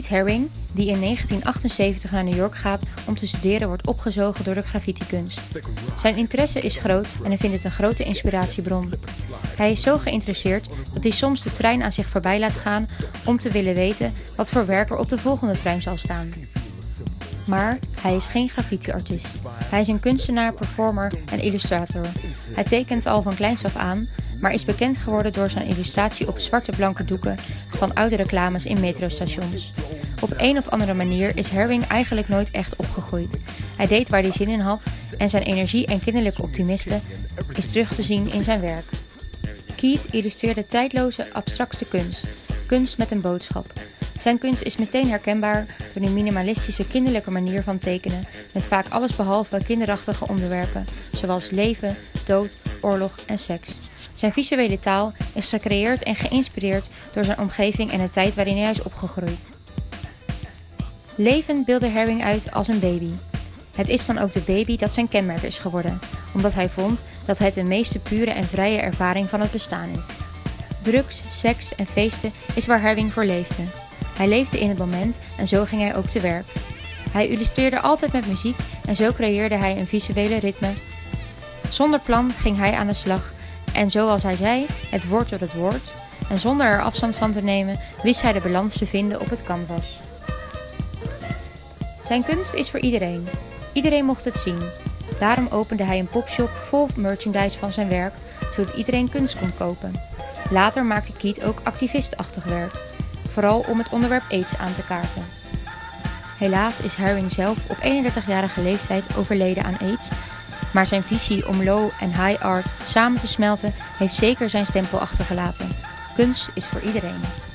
Keith Haring, die in 1978 naar New York gaat om te studeren, wordt opgezogen door de graffitikunst. Zijn interesse is groot en hij vindt het een grote inspiratiebron. Hij is zo geïnteresseerd dat hij soms de trein aan zich voorbij laat gaan om te willen weten wat voor werk er op de volgende trein zal staan. Maar hij is geen graffiti-artiest. Hij is een kunstenaar, performer en illustrator. Hij tekent al van kleins af aan, maar is bekend geworden door zijn illustratie op zwarte-blanke doeken van oude reclames in metrostations. Op een of andere manier is Haring eigenlijk nooit echt opgegroeid. Hij deed waar hij zin in had en zijn energie en kinderlijke optimisme is terug te zien in zijn werk. Keith illustreerde tijdloze, abstracte kunst. Kunst met een boodschap. Zijn kunst is meteen herkenbaar door de minimalistische kinderlijke manier van tekenen, met vaak allesbehalve kinderachtige onderwerpen, zoals leven, dood, oorlog en seks. Zijn visuele taal is gecreëerd en geïnspireerd door zijn omgeving en de tijd waarin hij is opgegroeid. Leven beeldde Haring uit als een baby. Het is dan ook de baby dat zijn kenmerk is geworden, omdat hij vond dat het de meest pure en vrije ervaring van het bestaan is. Drugs, seks en feesten is waar Haring voor leefde. Hij leefde in het moment en zo ging hij ook te werk. Hij illustreerde altijd met muziek en zo creëerde hij een visuele ritme. Zonder plan ging hij aan de slag en zoals hij zei, het woord door het woord. En zonder er afstand van te nemen, wist hij de balans te vinden op het canvas. Zijn kunst is voor iedereen. Iedereen mocht het zien. Daarom opende hij een popshop vol merchandise van zijn werk, zodat iedereen kunst kon kopen. Later maakte Keith ook activistachtig werk, vooral om het onderwerp AIDS aan te kaarten. Helaas is Haring zelf op 31-jarige leeftijd overleden aan AIDS, maar zijn visie om low en high art samen te smelten heeft zeker zijn stempel achtergelaten. Kunst is voor iedereen.